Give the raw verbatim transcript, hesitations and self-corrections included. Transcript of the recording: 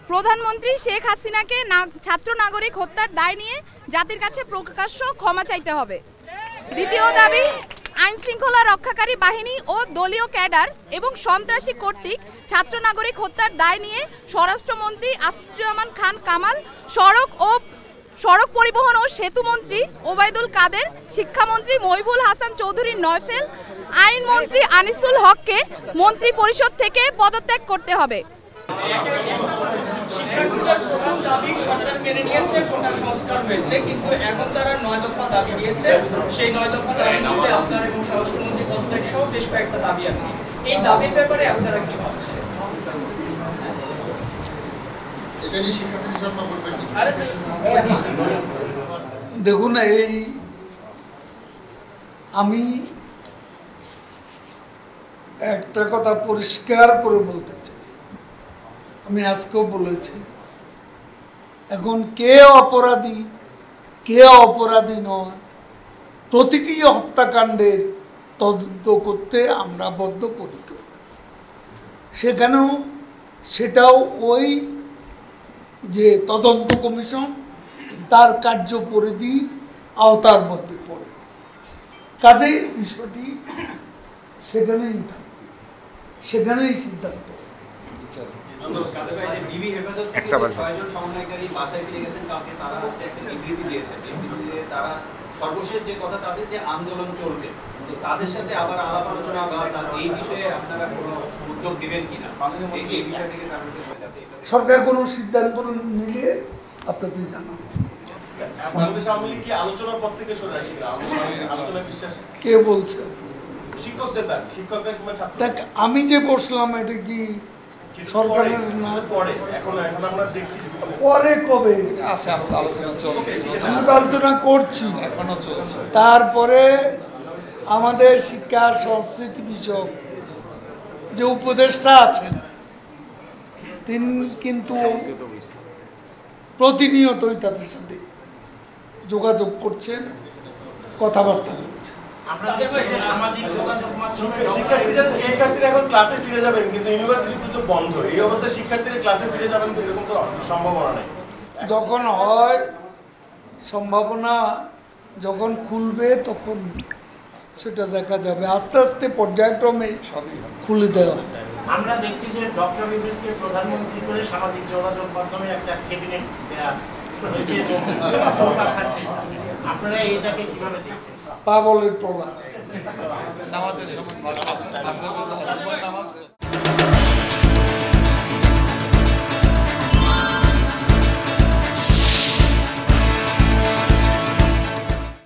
প্রধানমন্ত্রী শেখ হাসিনাকে ছাত্র নাগরিক হত্যার দায় নিয়ে জাতির কাছে প্রকাশ্য ক্ষমা চাইতে হবে। দ্বিতীয় দাবি, আইন শৃঙ্খলা রক্ষাকারী বাহিনী ও দলীয় ক্যাডার এবং সন্ত্রাসী কর্তৃক ছাত্র নাগরিক হত্যার দায় নিয়ে স্বরাষ্ট্রমন্ত্রী আসাদুজ্জামান খান কামাল, সড়ক ও সড়ক পরিবহন ও সেতু মন্ত্রী ওবায়দুল কাদের, শিক্ষামন্ত্রী মহিবুল হাসান চৌধুরী নয়ফেল, আইনমন্ত্রী আনিসুল হককে মন্ত্রী পরিষদ থেকে পদত্যাগ করতে হবে। শিক্ষার্থীদের প্রথম দাবি সরকার মেনে নিয়েছে, কোটা সংস্কার হয়েছে, কিন্তু এখন তারা নয় দফা দাবি দিয়েছে। সেই নয় দফা দাবির মধ্যে আপনার এবং স্বরাষ্ট্রমন্ত্রী পদত্যাগ সহ বেশ কয়েকটা দাবি আছে। এই দাবির ব্যাপারে আপনারা কি ভাবছেন? দেখুন, এই আমি একটা কথা পরিষ্কার করে বলতে চাই, আমি আজকেও বলেছি, এখন কে অপরাধী কে অপরাধী নয়, প্রতিটি হত্যাকাণ্ডের তদন্ত করতে আমরা বদ্ধপরিকর। সেখানেও সেটাও ওই যে তদন্ত কমিশন তার কার্যপরিধি আওতার মধ্যে পড়ে, কাজেই বিষয়টি সেখানেই থাকবে, সেখানেই সিদ্ধান্ত। একটা সর্বশেষ যে কথা তাদের যে আন্দোলন চলবে, তো তাদের সাথে আবার আলাপ আলোচনা বা এই বিষয়ে আপনারা কোনো উদ্যোগ দিবেন কিনা, এই বিষয় থেকে সরকার কোনো সিদ্ধান্ত নিলে আপনাদের জানাবো। কে বলছে? দেখ, আমি যে বসলাম এটা কি সরকারের না? পরে কবে আলোচনা করছি, তারপরে আমাদের শিক্ষা সংস্কৃতি বিষয়ক যে উপদেষ্টা আছেন তিনি কিন্তু প্রতিনিয়তই তাদের সাথে যোগাযোগ করছেন, কথাবার্তা বলছেন। শিক্ষার্থীরা এখন ক্লাসে ফিরে যাবেন, কিন্তু ইউনিভার্সিটি তো বন্ধ। এই অবস্থায় শিক্ষার্থীরা ক্লাসে ফিরে যাবেন এরকম তো সম্ভাবনা নেই। যখন হয় সম্ভাবনা, যখন খুলবে তখন সেটা দেখা যাবে, আস্তে আস্তে পর্যায়ক্রমে খুলে দেওয়া। আমরা দেখছি যে ডক্টর ইউনূসকে প্রধানমন্ত্রী করে সামাজিক যোগাযোগ মাধ্যমে একটা ক্যাবিনেট দেয়া হয়েছে এবং আপনারা এটাকে কিভাবে দেখছেন? পাগলের প্রলাপ।